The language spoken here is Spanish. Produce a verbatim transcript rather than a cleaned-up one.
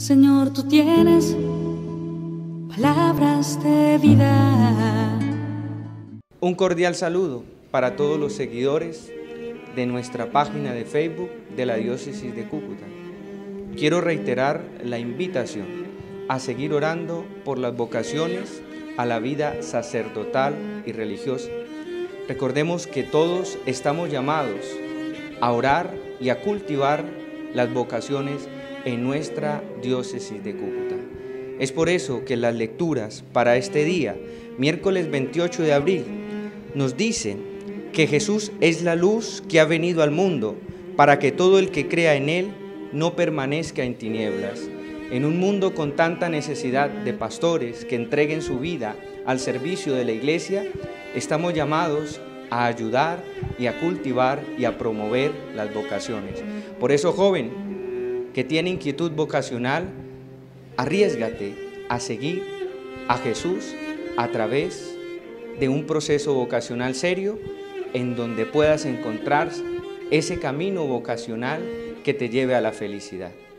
Señor, tú tienes palabras de vida. Un cordial saludo para todos los seguidores de nuestra página de Facebook de la Diócesis de Cúcuta. Quiero reiterar la invitación a seguir orando por las vocaciones a la vida sacerdotal y religiosa. Recordemos que todos estamos llamados a orar y a cultivar las vocaciones en nuestra Diócesis de Cúcuta. Es por eso que las lecturas para este día, miércoles veintiocho de abril, nos dicen que Jesús es la luz que ha venido al mundo para que todo el que crea en Él no permanezca en tinieblas. En un mundo con tanta necesidad de pastores que entreguen su vida al servicio de la Iglesia, estamos llamados a ayudar y a cultivar y a promover las vocaciones. Por eso, joven que tiene inquietud vocacional, arriésgate a seguir a Jesús a través de un proceso vocacional serio en donde puedas encontrar ese camino vocacional que te lleve a la felicidad.